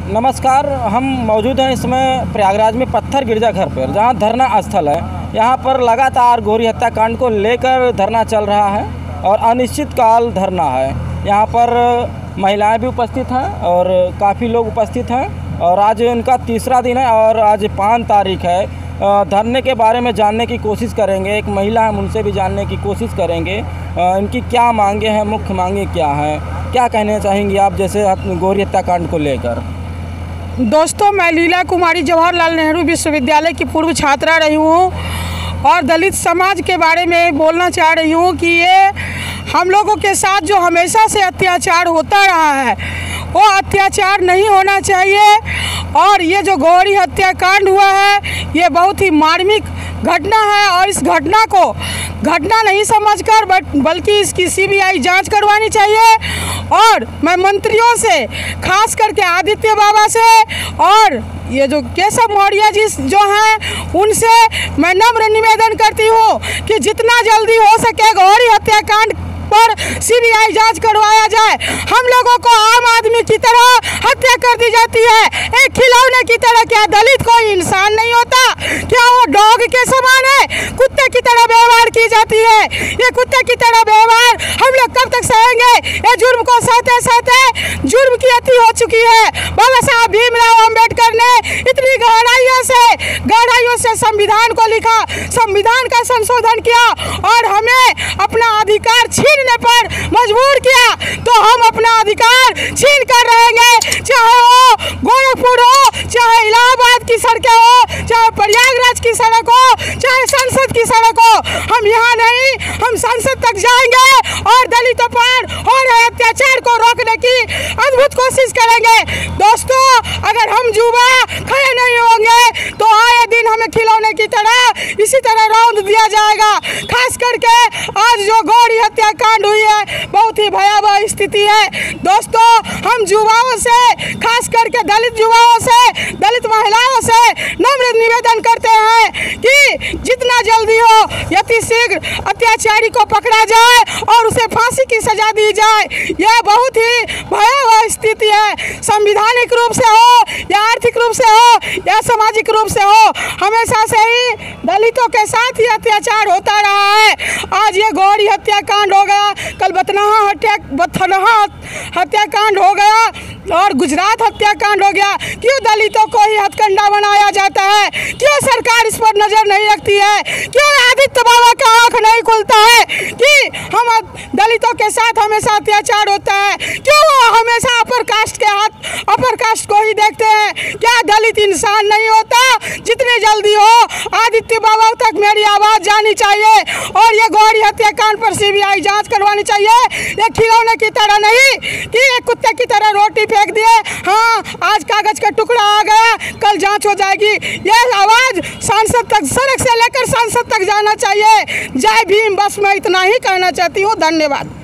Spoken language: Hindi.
नमस्कार। हम मौजूद हैं इस समय प्रयागराज में पत्थर गिरजा घर पर, जहां धरना स्थल है। यहां पर लगातार गौरी हत्याकांड को लेकर धरना चल रहा है और अनिश्चित काल धरना है। यहां पर महिलाएं भी उपस्थित हैं और काफ़ी लोग उपस्थित हैं और आज इनका तीसरा दिन है और आज 5 तारीख है। धरने के बारे में जानने की कोशिश करेंगे। एक महिला है, उनसे भी जानने की कोशिश करेंगे इनकी क्या मांगे हैं, मुख्य मांगे क्या हैं, क्या कहना चाहेंगी आप जैसे गौरी हत्याकांड को लेकर। दोस्तों, मैं लीला कुमारी जवाहरलाल नेहरू विश्वविद्यालय की पूर्व छात्रा रही हूँ और दलित समाज के बारे में बोलना चाह रही हूँ कि ये हम लोगों के साथ जो हमेशा से अत्याचार होता रहा है वो अत्याचार नहीं होना चाहिए। और ये जो गौरी हत्याकांड हुआ है ये बहुत ही मार्मिक घटना है और इस घटना को घटना नहीं समझकर बल्कि इसकी सीबीआई जांच करवानी चाहिए। और मैं मंत्रियों से, खास करके आदित्य बाबा से और ये जो केशव मौर्य जी जो हैं उनसे मैं नम्र निवेदन करती हूँ कि जितना जल्दी हो सके गौरी हत्याकांड पर सीबीआई जांच करवाया जाए। हम लोगों को आम आदमी की तरह हत्या कर दी जाती है, एक खिलौने की तरह। क्या दलित कोई इंसान नहीं होता? क्या वो डॉग के समान है? कुत्ते की तरह व्यवहार की जाती है। ये कुत्ते की तरह व्यवहार हम लोग कब तक सहेंगे? ये जुर्म को सहते सहते जुर्म की अति हो चुकी है। बाबा साहब भीमराव अम्बेडकर ने इतनी गहराइयों से संविधान को लिखा, संविधान का संशोधन किया और हमें अपना अधिकार छीनने पर मजबूर किया। तो हम अपना अधिकार छीन कर रहेंगे, चाहे वो गोरखपुर हो, चाहे इलाहाबाद की सड़कें हो, चाहे प्रयागराज की सड़क हो, चाहे संसद की सड़क हो। हम यहाँ नहीं, हम संसद तक जाएंगे और दलितों पर हो रहे अत्याचार को रोकने की अद्भुत कोशिश करेंगे। दोस्तों, अगर हम जुबा खड़े नहीं होंगे तो आए दिन हमें खिलौने की तरह इसी तरह रौंद दिया जाएगा। खास करके आज जो गौरी हत्याकांड हुई है बहुत ही भयावह स्थिति है। दोस्तों, हम युवाओं से, खास करके दलित युवाओं से, दलित महिलाओं से नम्र निवेदन करते हैं कि जितना जल्दी हो यति शीघ्र अत्याचारी को पकड़ा जाए और उसे फांसी की सजा दी जाए। यह बहुत ही भयावह स्थिति है। संवैधानिक रूप से हो या आर्थिक रूप से हो या सामाजिक रूप से हो, हमेशा से ही दलितों के साथ ही अत्याचार होता रहा है। आज ये गौरी हत्याकांड हो गया, कल बथनाहा हत्याकांड हो गया और गुजरात हत्याकांड हो गया। क्यों दलितों को ही हथकंडा बनाया जाता है? क्यों सरकार इस पर नजर नहीं रखती है? क्यों आदित्य बाबा का आंख नहीं खुलता है कि हम दलितों के साथ हमेशा अत्याचार होता है? क्यों वो हमेशा अपर कास्ट को ही देखते हैं? क्या दलित इंसान नहीं होता? जितनी जल्दी हो आदित्य बाबा तक मेरी आवाज़ जानी चाहिए और ये गौरी हत्याकांड पर सीबीआई जांच करवानी चाहिए। ये खिलौने की तरह नहीं कि एक कुत्ते की तरह रोटी फेंक दिए, हाँ आज कागज का टुकड़ा आ गया, कल जांच हो जाएगी। ये आवाज़ सांसद तक, सड़क से लेकर सांसद तक जाना चाहिए। जय भीम। बस मैं इतना ही कहना चाहती हूँ। धन्यवाद।